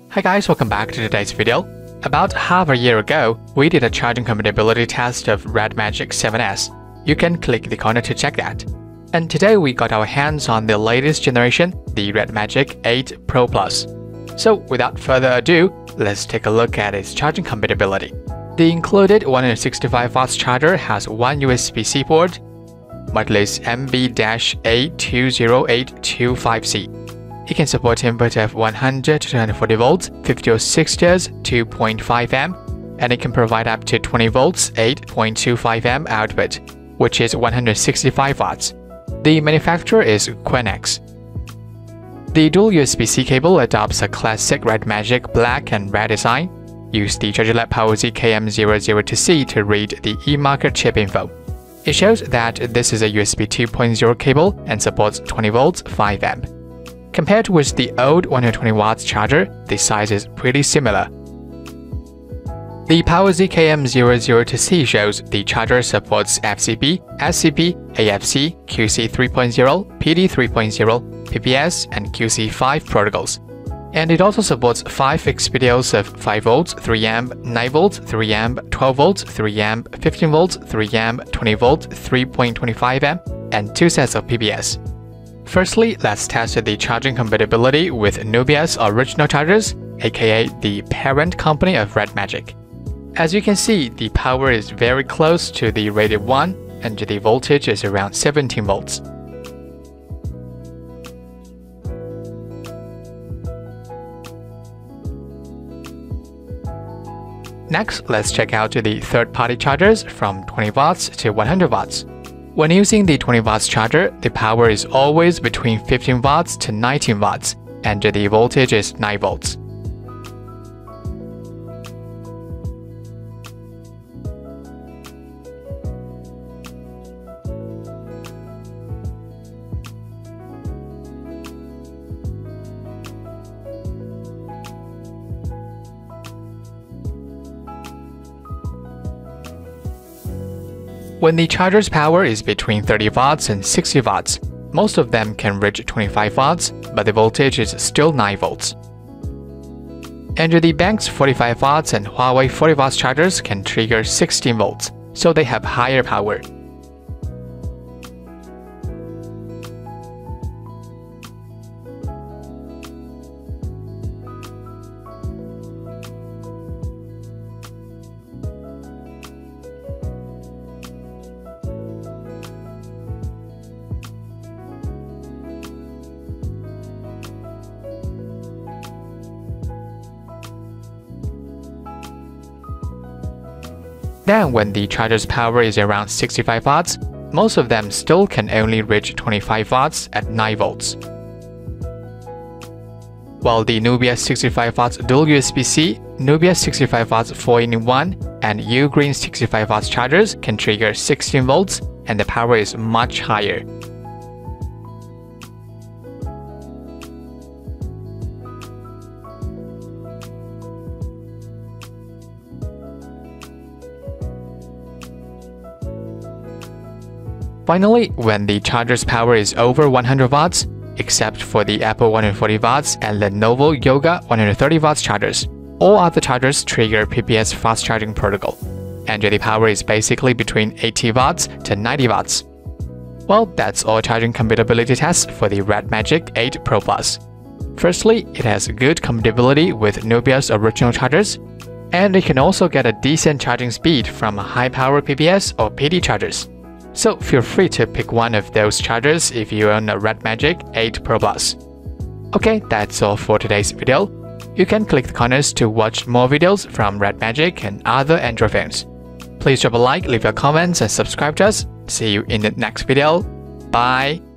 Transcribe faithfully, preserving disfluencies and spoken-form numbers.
Hi guys, welcome back to today's video. About half a year ago, we did a charging compatibility test of REDMAGIC seven S. You can click the corner to check that. And today we got our hands on the latest generation, the REDMAGIC eight Pro Plus. So without further ado, let's take a look at its charging compatibility. The included one hundred sixty-five watts charger has one U S B C port, model is M B A two zero eight two five C. It can support input of one hundred to two hundred forty volts, fifty or sixty hertz, two point five amp, and it can provide up to twenty volts, eight point two five amp output, which is one hundred sixty-five watts. The manufacturer is Quenex. The dual U S B C cable adopts a classic REDMAGIC black and red design. Use the charger lab power Z K M zero zero two C to read the e-marker chip info. It shows that this is a U S B two point oh cable and supports twenty volts, five amp. Compared with the old one hundred twenty watts charger, the size is pretty similar. The power Z K M zero zero two C shows the charger supports F C B, S C B, A F C, Q C three point oh, P D three point oh, P P S, and Q C five protocols. And it also supports five expedios of five volts, three amp, nine volts, three amp, twelve volts, three amp, fifteen volts, three amp, twenty volts, three point two five amp, and two sets of P P S. Firstly, let's test the charging compatibility with Nubia's original chargers, aka the parent company of REDMAGIC. As you can see, the power is very close to the rated one, and the voltage is around seventeen volts. Next, let's check out the third-party chargers from twenty watts to one hundred watts. When using the twenty watts charger, the power is always between fifteen watts to nineteen watts, and the voltage is nine volts. When the charger's power is between thirty watts and sixty watts, most of them can reach twenty-five watts, but the voltage is still nine volts. And the Bank's forty-five watts and Huawei forty watts chargers can trigger sixteen volts, so they have higher power. Then when the charger's power is around sixty-five watts, most of them still can only reach twenty-five watts at nine volts. While the Nubia sixty-five watts dual U S B C, Nubia sixty-five watts four in one, and Ugreen sixty-five watts chargers can trigger sixteen volts, and the power is much higher. Finally, when the charger's power is over one hundred watts, except for the Apple one hundred forty watts and Lenovo Yoga one hundred thirty watts chargers, all other chargers trigger P P S fast charging protocol, and the power is basically between eighty watts to ninety watts. Well, that's all charging compatibility tests for the REDMAGIC eight Pro Plus. Firstly, it has good compatibility with Nubia's original chargers, and it can also get a decent charging speed from high-power P P S or P D chargers. So feel free to pick one of those chargers if you own a REDMAGIC eight Pro Plus. Okay, that's all for today's video. You can click the corners to watch more videos from REDMAGIC and other Android phones. Please drop a like, leave your comments, and subscribe to us. See you in the next video. Bye!